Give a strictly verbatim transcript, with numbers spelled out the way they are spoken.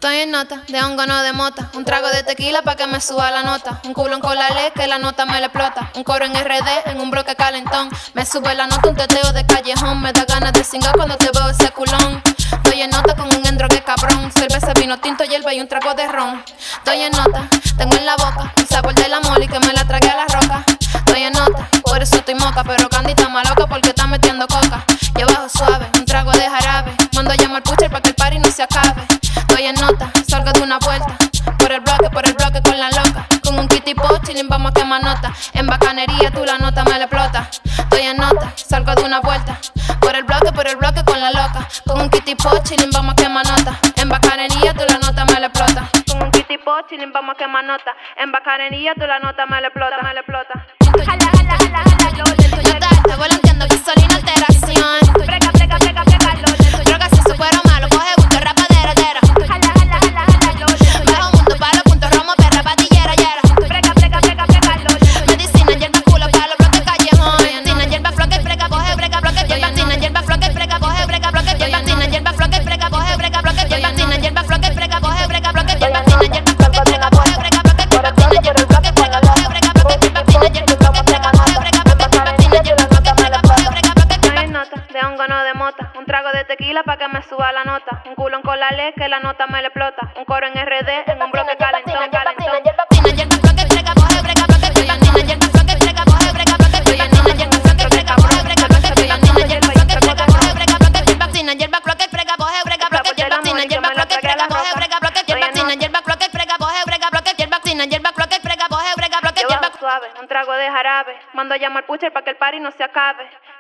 Estoy en nota, de hongo no de mota. Un trago de tequila pa' que me suba la nota. Un culón con la ley que la nota me le explota. Un coro en R D, en un bloque calentón. Me sube la nota, un teteo de callejón. Me da ganas de cingar cuando te veo ese culón. Estoy en nota con un endro que cabrón. Cerveza, vino tinto, hierba y un trago de ron. Estoy en nota, tengo en la boca el sabor de la moli que me la tragué a la roca. Estoy en nota, por eso estoy moca. Pero Candy está maloca porque está metiendo coca. Yo bajo suave, un trago de jarabe. Mando a llamar pusher pa' que el party no se acabe. Estoy en nota, salgo de una vuelta. Por el bloque, por el bloque con la loca. Con un kitty po, chillin' vamos a quemar nota. En bacanería tú la nota me la explota. Estoy en nota, salgo de una vuelta. Por el bloque, por el bloque con la loca. Con un kitty po, chillin' vamos a quemar nota. En bacanería tú la nota me la explota. Con un kitty po, chillin' vamos a quemar nota. En bacanería tú la nota me la explota, me la explota. Jala, jala, jala, jala, yo te está volanteando gasolina alteración. Brega, brega, brega, brega, lo droga si su cuero malo, coge gusto, rapadera, tera. Jala, jala, jala, jala, yo bajo mundo, palo, punto, romo, perra, patillera, yera. Brega, brega, brega, brega, lo medicina, hierba, culo, palo, bloque, callejón. Medicina, hierba, floque, brega, coge, brega, bloque, hierba, tina, hierba, floque, brega, coge, brega, bloque, hierba, tina, hierba, floque, brega, coge, brega, bloque, hierba, tina, hierba, floque, brega, coge, brega, bloque, hierba, tina, hierba, floque, brega, coge, brega, bloque, hierba, tina, hierba, floque, brega, coge, brega, bloque, hierba, tina, hierba, floque, brega, coge, brega, bloque, hierba, tina, hierba, floque, brega, coge, brega, bloque, hierba. Nota, de hongo no de mota. Un trago de tequila pa' que me suba la nota. Un culón con la ley que la nota me le explota. Un coro en R D, en un bloque calentón, calentón. Tina, hierba, floque, brega, coge, brega, bloque, hierba, tina, hierba, floque, brega, coge, brega, bloque, hierba, tina, hierba, floque, brega, coge, brega, bloque, hierba, tina, hierba, floque, brega, coge, brega, bloque, hierba, tina, hierba, floque, brega, coge, brega, bloque, hierba, tina, hierba, floque, brega, coge, brega, bloque, hierba, tina, hierba, floque, brega, coge, brega, bloque, hierba, tina, hierba, floque, brega, coge, brega, bloque, hierba. Suave, un trago de jarabe. Mando a llamar pusher pa' que el party no se acabe.